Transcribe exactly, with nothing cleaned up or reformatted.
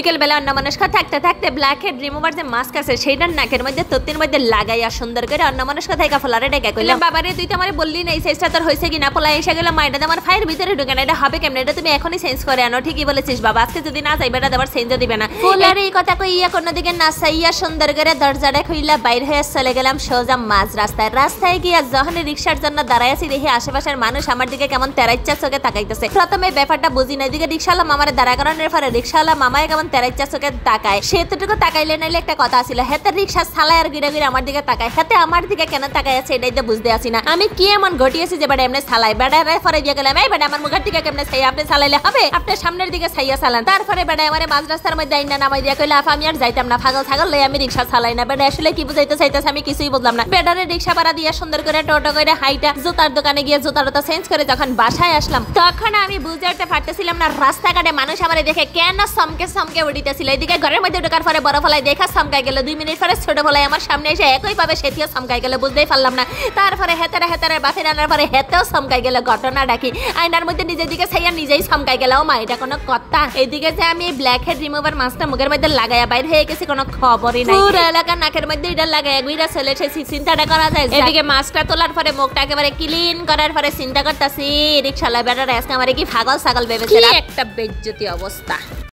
বিকেল বেলা অন্য মানুষ থাকতে থাকতে ব্ল্যাক হেড রিমুভার যে মাস্ক আছে সেইটার নাকের মধ্যে তত্তির মধ্যে লাগাইয়া সুন্দর করে অন্য মানুষ থাকা ফলারে ডেকে কইলাম বাবারে তুই তো আমার বললি না এই সাইজটা তোর হয়েছে কিনা পোলা এসে গেলাম মাইটা আমার ফায়ের ভিতরে ঢুকে না এটা হবে কেমন এটা তুমি এখনই চেঞ্জ করে আনো ঠিকই বলেছিস বাবা আজকে যদি না যাই বেটা আবার চেঞ্জ দিবে না ফুলার এই কথা কইয়া কোনো দিকে নাচাইয়া সুন্দর করে দরজাটা খুইলা বাইর হয়ে চলে গেলাম সোজা মাঝ রাস্তায় রাস্তায় গিয়া যখন রিক্সার জন্য দাঁড়ায় আছি দেখি আশেপাশের মানুষ আমার দিকে কেমন তেরাইচ্ছা চোখে তাকাইতেছে প্রথমে ব্যাপারটা বুঝি না এদিকে রিক্সাওয়ালা মামারে দাঁড়া করানোর পরে রিক্সাওয়ালা মামায় কেমন তেরাইচ্ছা চোখে তাকায় সেতুটুকু তাকাইলে নাইলে একটা কথা ছিল হেতে রিক্সা চালায় আর গিরা গিরা আমার দিকে তাকায় হেতে আমার দিকে কেন তাকায় আছে এটাই তো বুঝতে আসি না আমি কি এমন ঘটিয়েছি যে বেটা এমনি চালাই বেটা ফরে দিয়ে গেলাম এই বেটা আমার মুখের দিকে কেমনে চাই আপনি চালাইলে হবে আপনি সামনের দিকে চাইয়া চালান তারপরে বেটা আমার মাঝ রাস্তার মধ্যে আইনা নামাই দিয়ে কইলে আফা আমি আর যাইতাম না পাগল ছাগল লই আমি রিক্সা চালাই না বেটা আসলে কি বুঝাইতে চাইতেছে আমি কিছুই বুঝলাম না বেটারে রিক্সা ভাড়া দিয়ে সুন্দর করে টোটো করে হাইটা জুতার দোকানে গিয়ে জুতাটা চেঞ্জ করে যখন বাসায় আসলাম তখন আমি বুঝতে পারতেছিলাম না রাস্তাঘাটে মানুষ আমারে দেখে কেন সমকে সমকে উঠিতেছিল এদিকে ঘরের মধ্যে ঢোকার পরে বড় ফলাই দেখা সমকাই গেল দুই মিনিট পরে ছোট ফলাই আমার সামনে এসে একই ভাবে সেটিও সমকাই গেল বুঝতেই পারলাম না তারপরে হেতারে হেতারে বাফের আনার পরে হেতেও সমকাই গেল ঘটনা ডাকি আয়নার মধ্যে নিজের দিকে ছাইয়া নিজেই সমকাই গেল ও মা এটা কোনো কথা এদিকে যে আমি ব্ল্যাক হেড রিমুভার মাস্কটা মুখের মধ্যে লাগাইয়া বাইরে হয়ে গেছি কোনো খবরই নাই পুরো এলাকার নাকের মধ্যে এটা লাগাইয়া গুইরা চলে এসেছি চিন্তাটা করা যায় এদিকে মাস্কটা তোলার পরে মুখটা একেবারে ক্লিন করার পরে চিন্তা করতেছি রিক্সাওয়ালা বেটার আজকে আমার কি পাগল ছাগল ভেবেছে একটা বেজ্জতি অবস্থা।